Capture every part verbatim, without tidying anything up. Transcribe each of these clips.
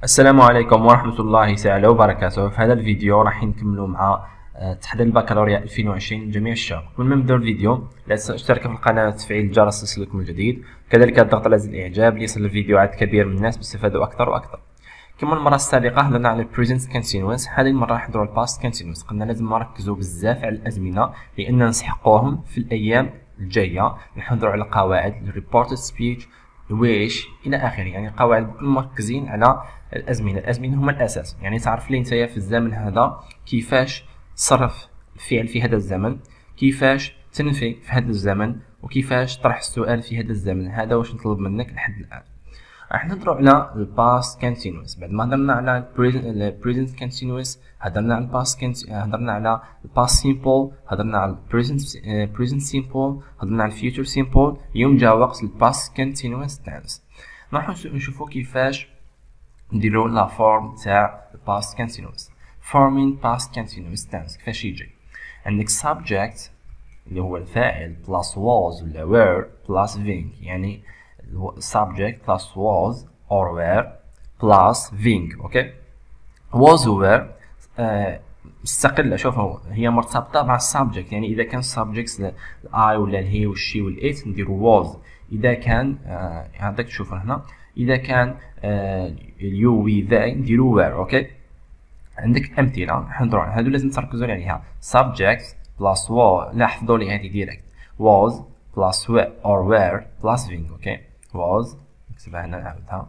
السلام عليكم ورحمة الله تعالى وبركاته. في هذا الفيديو راح نكملوا مع تحضير البكالوريا ألفين وعشرين لجميع الشباب. قبل ما نبداو الفيديو لا تنسوا الاشتراك في القناة وتفعيل الجرس ليصلكم الجديد، كذلك الضغط على زر الاعجاب ليصل الفيديو عدد كبير من الناس باستفادوا اكثر واكثر. كما المرة السابقة هضرنا على البريزنت كونتينوس، هذه المرة نحضروا الباست كونتينوس. قلنا لازم نركزوا بزاف على الأزمنة لأننا نسحقوهم في الأيام الجاية، نحضروا على قواعد الريبورتد سبيتش ويش الى اخره، يعني قواعد بكل مركزين على الازمنه. الازمنه هما الاساس، يعني تعرف لي نتايا في الزمن هذا كيفاش تصرف الفعل في هذا الزمن، كيفاش تنفي في هذا الزمن، وكيفاش طرح السؤال في هذا الزمن. هذا واش نطلب منك لحد الان. راح نهضروا على الباست كونتينوس. بعد ما هضرنا على البريزنت كونتينوس، هضرنا على الباست هضرنا على الباست سيمبل، هضرنا على البريزنت بريزنت سيمبل، هضرنا على الفيوتشر سيمبل. اليوم جا وقت الباست كونتينوس تنس. راح نشوفوا كيفاش نديروا لا فورم تاع الباست كونتينوس. فورمين باست كونتينوس تنس كيفاش يجي؟ عندك subject اللي هو الفاعل بلاس was ولا were بلاس being، يعني subject plus was or were plus being. اوكي، was و were آه مستقلة. شوف هي مرتبطة مع subject، يعني إذا كان subjects ال I ولا ال he والشي وال it نديرو was. إذا كان آه عندك تشوف هنا إذا كان آه you we they نديرو were. أوكي، عندك أمثلة نحضروا هادو لازم تركزوا عليها. subject plus was، لا حفظوا لي هذه ديريكت. was plus were or were plus being. أوكي، was نكتبها هنا نعاودها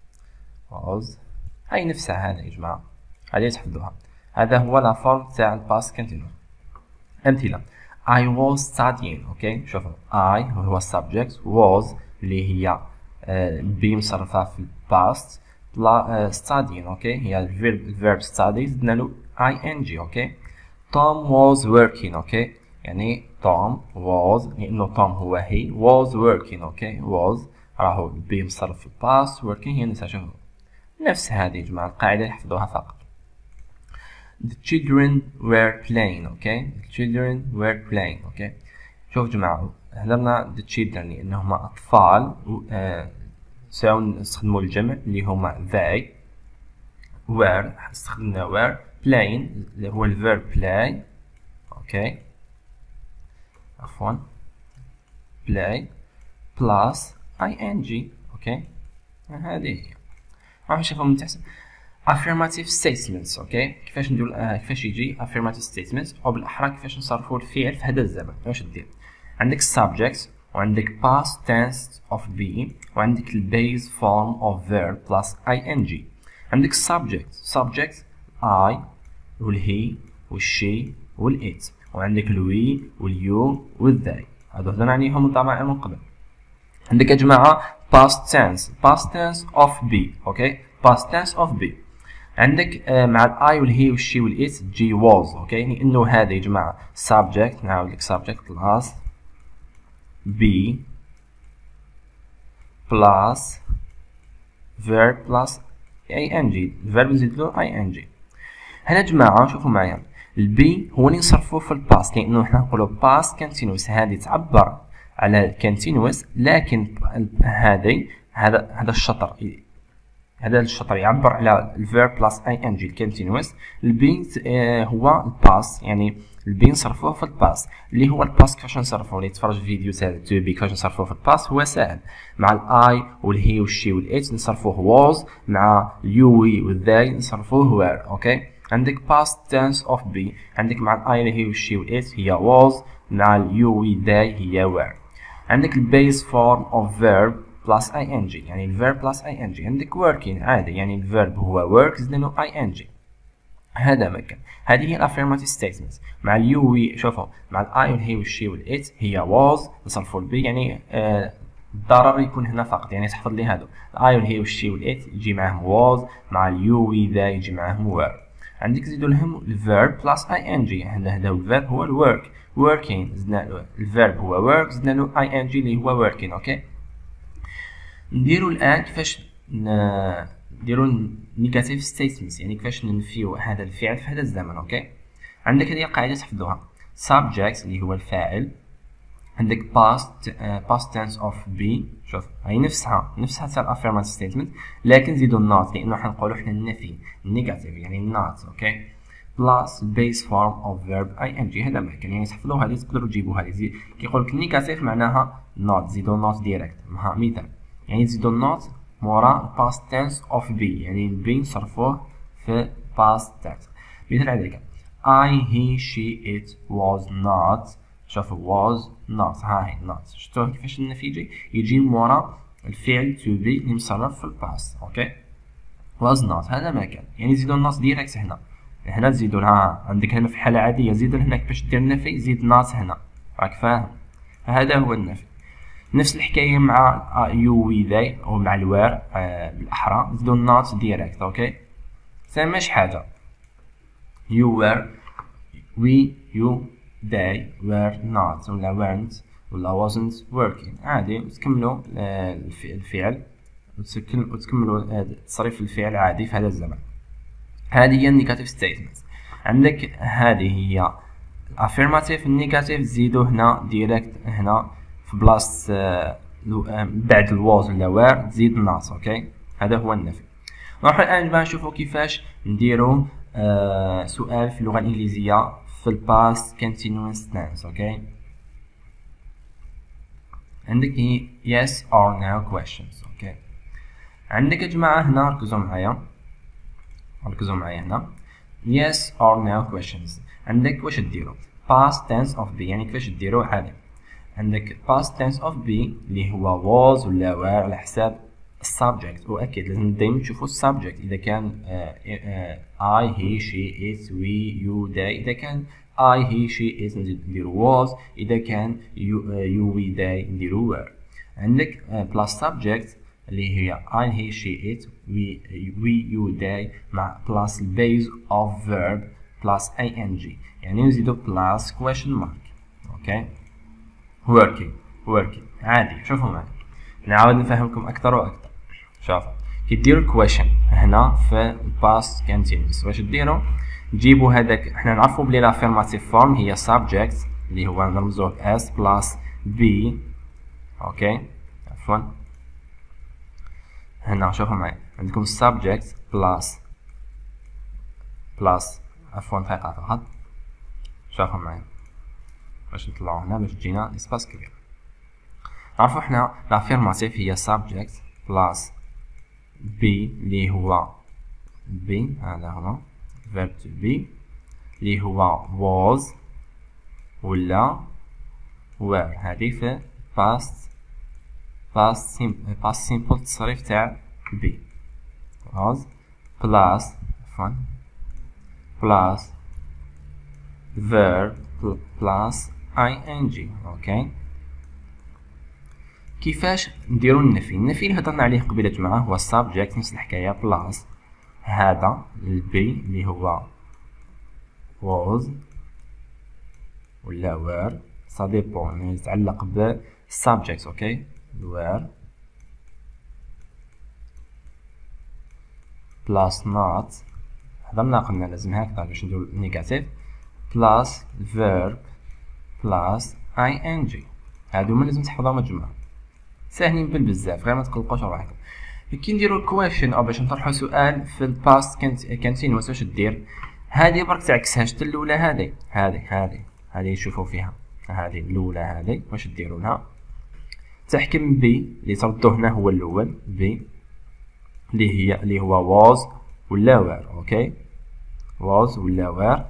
was، هاي نفسها هذا يا جماعة، هذه تحفظوها. هذا هو لا فورم تاع الباست كونتينوس. أمثلة I was studying. أوكي، شوفوا I هو subject، was اللي هي بي مصرفة في الباست، بلا studying. أوكي، هي الفيرب study زدنا له ing. أوكي، Tom was working. أوكي، يعني Tom was، لأنه Tom هو he was working. أوكي، was راهو بي مصرف في الباست، working هي نفسها. نفس هذه يا جماعة القاعدة يحفظوها فقط. The children were playing. okay the children were playing. okay شوف جماعة هضرنا the children لأنهم أطفال، آه سواء نستخدموا الجمع اللي هما they، were استخدمنا were، playing اللي هو الverb play. okay عفوا play plus ing. okay هذه هي. راح نشوفها من تحت. affirmative statements. اوكي، كيفاش نديرو آه كيفاش يجي affirmative statements، او بالاحرى كيفاش نصرفوا الفعل في هذا الزمن. واش دير؟ عندك subject وعندك past tense of be وعندك base form of verb plus ing. عندك subject subject I والهي والشي والit، وعندك الوي واليو والذي، هادو هضرنا عليهم الضمائر من قبل. عندك يا جماعه past tense past tense of be. اوكي، past tense of be. عندك آه مع الاي والهي والشي والإت تجي was. اوكي، لانه هذا يا جماعه subject، نعاود لك subject plus be plus verb plus ing، الفيرب نزيد له ing. هنا يا جماعه شوفوا معايا البي هو اللي نصرفوه في الباست، لانه حنا نقولوا باست كونتينوس، هذه تعبر على الكونتينوس، لكن هذه هذا هذا الشطر هذا الشطر يعبر على الفيرب بلس اي ان جي الكونتينوس. البي آه هو الباست، يعني البي نصرفوه في الباست. اللي هو الباست كيفاش نصرفوه؟ اللي يتفرج في فيديو تاع تو بي كيفاش نصرفوه في الباست هو سهل. مع الاي والهي والشي والإت نصرفوه واز، مع اليو وي والذاي نصرفوه وير. اوكي، عندك باست تنس اوف بي، عندك مع الاي والهي والشي والإت هي واز، مع اليو وي ذاي هي وير. عندك البيز فورم اوف فيرب plus ing، يعني الverb plus ing. عندك working عادي، يعني الverb هو work زدنا له ing. هذا مكان. هذه هي affirmative statements. مع اليو وي شوفوا مع الاي والهي والشي والإت هي was نصرفوا البي، يعني آه الضرر يكون هنا فقط، يعني تحفظ لي هذو الاي والهي والشي والإت يجي معاهم was، مع اليو وي ذا يجي معاهم were. عندك زيدوا لهم الverb plus ing، هذا هذا الverb هو الwork working زدنا له الverb هو work زدنا له ing اللي هو working. اوكي، نديرو الان كيفاش نديرو نيجاتيف ستيتمنتس، يعني كيفاش ننفيو هذا الفعل في هذا الزمن. اوكي، عندك هذه قاعده تحفظوها. subject اللي هو الفاعل عندك past uh, past tense of be. شوف هي نفسها نفسها تاع الافيرماتيف ستيتمنت، لكن زيدو not لانه حنقولوا حنا النفي نيجاتيف يعني not. اوكي plus base form of verb ing. هذا ما كان يعني تحفظوا هذه تقدروا تجيبوا هذه. كيقول لك نيجاتيف معناها not، زيدو not ديريكت. ها مثال يعني زيدو not مورا past tense of be، يعني البي نصرفوه في past tense. مثال على ذلك I he she it was not. شوفوا was not، ها هي not. شفتوا كيفاش النفي يجي يجي مورا الفعل to be اللي مصرف في الباست. اوكي was not هذا ما كان يعني زيدو not ديريكت. هنا هنا تزيدو لها عندك هنا في حالة عادية زيدو هنا كيفاش دير النفي زيد not هنا، راك فاهم؟ هذا هو النفي. نفس الحكاية مع you we they أو مع الوير آه بالأحرى زيدو not ديريكت. اوكي ساماش حاجة you were we you they were not ولا weren't ولا wasn't working. عادي تكملوا الفعل وتكملوا تصريف الفعل عادي في هذا الزمن. هذه هي النيجاتيف ستيتمنت. عندك هذه هي الافيرماتيف. النيجاتيف زيدو هنا ديريكت هنا في بلاصة بعد الواز ولا وير تزيد not. اوكي هذا هو النفي. نروح الان بقى نشوفوا كيفاش نديروا آه سؤال في اللغة الإنجليزية في الباست continuous tense. اوكي عندك هي yes or no questions. اوكي عندك يا جماعة هنا ركزوا معايا ركزوا معايا هنا yes or no questions. عندك واش ديروا past tense of be يعني كيفاش ديروا عادي. عندك past tense of be اللي هو was ولا were على حساب السبجكت. واكيد لازم دائما تشوفوا السبجكت اذا كان uh, uh, I he she it we you they. اذا كان I he she it نديروا was، اذا كان you uh, you we they نديروا were. عندك uh, plus subject اللي هي I he she it we we you they مع plus base of verb plus ing يعني نزيدوا plus question mark. اوكي working working عادي. شوفوا معي نعاود نفهمكم اكثر واكثر. شوفوا كي ديروا question هنا في past continuous واش ديروا تجيبوا هذاك. احنا نعرفوا بلي الافيرماتيف فورم هي subject اللي هو نرمزوه s plus b. اوكي عفوا هنا شوفوا معي عندكم subject plus plus عفوا دقيقة فقط. شوفوا معي باش نطلعوا هنا باش تجينا اسباس كبير. نعرفوا احنا الافيرماتيف هي subject plus b اللي هو b هذا هو verb to be اللي هو was ولا were. هذه في past past simple past simple التصريف تاع be was plus عفوا plus verb plus ing. اوكي كيفاش نديروا النفي؟ النفي اللي هضرنا عليه قبيله يا جماعه هو subject نفس الحكايه plus هذا البي اللي هو was ولا were ça dépend يعني يتعلق بالسبجكت. اوكي were plus not هضرنا قلنا لازم هكذا باش نديرو نيجاتيف plus verb plus ing. هادو هما لازم تحفظوهم يا جماعه ساهلين بالبزاف غير ما تقلقوش روحكم. كي نديرو كويشن او باش نطرحو سؤال في الباست كونتينوس واش دير؟ هادي برك تعكسها. شتا الاولى هادي هادي هادي هادي نشوفو فيها هادي الاولى هادي واش ديرو لها تحكم بي اللي تردو هنا هو الاول بي اللي هي اللي هو was ولا were. اوكي was ولا were.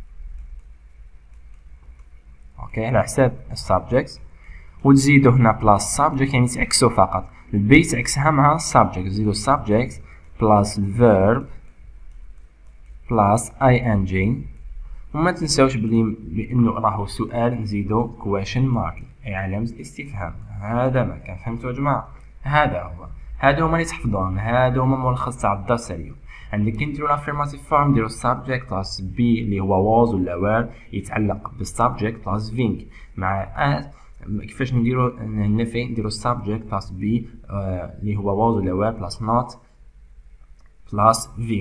اوكي على حساب السبجكت وتزيدو هنا بلاس subject يعني تعكسو فقط. البي تعكسها مع subject تزيدو subject بلاس verb بلاس ing. وما تنساوش بلي بانه راهو سؤال نزيدو question mark اي علامة الاستفهام. هذا ما كان فهمتوا يا جماعة؟ هذا هو هادو هما اللي تحفظوهم. هادو هما ملخص تاع الدرس اليوم. عندك كي نديرو الافيرماتيف فورم نديرو subject بلاس بي اللي هو was ولا were يتعلق بالسبجكت بلاس being مع as. كيفاش نديرو النفي نديرو subject بلاس بي اللي هو was ولا were بلاس not بلاس being.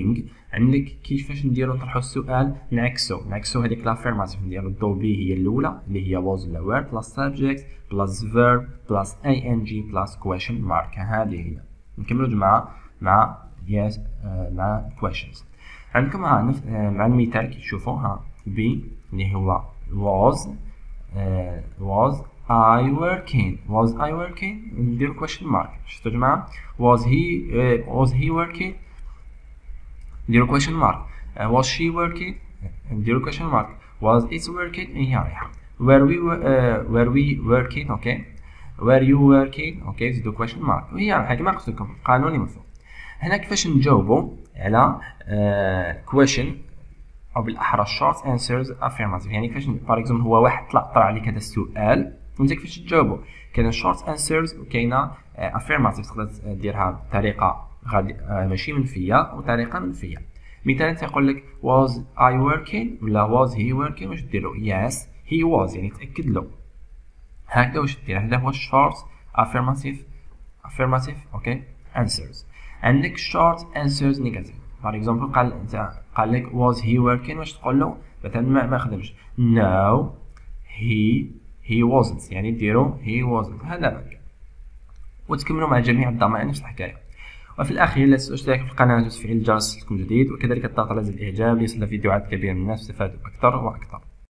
عندك كيفاش نديرو نطرحو السؤال نعكسو نعكسو هذيك لافيرماتيف نديرو دو بي هي الاولى اللي هي was ولا were بلاس subject بلاس verb بلاس ing بلاس question mark. هذه هي. نكملو جماعه مع yes آه مع questions. عندكم مع نف... آه مع المثال كي تشوفوا ها بي اللي هو was آه was I working was I working نديرو question mark. شفتوا جماعه was he آه was he working نديرو question mark. uh, was she working نديرو question mark. was it working هي رايحة. were we uh, were we working okay were you working okay نزيدو question mark وهي رايحة كما قلت لكم قانوني من فوق. هنا كيفاش نجاوبو على uh, question او بالاحرى short answers affirmative. يعني كيفاش باغ اكزومبل هو واحد طلع طرح عليك هذا السؤال وانت كيفاش تجاوبو. كاين short answers وكاينه uh, affirmative تقدر ديرها بطريقه غادي آه ماشي منفيه وطريقه منفيه. مثلا تيقول لك was I working ولا was he working واش ديرو yes he was يعني تاكد له. هكذا واش دير هذا هو short affirmative affirmative اوكي answers. عندك short answers negative. فور اكزومبل قال انت قال لك was he working واش تقول له مثلا ما ما خدمش no he he wasn't يعني ديرو he wasn't. هذا هكا وتكملوا مع جميع الضمائر نفس الحكايه. وفي الأخير لا تنسوا الاشتراك في القناة وتفعيل الجرس لكم جديد وكذلك الضغط على زر الإعجاب ليصل فيديوهات كبيرة من الناس يستفادوا أكثر وأكثر.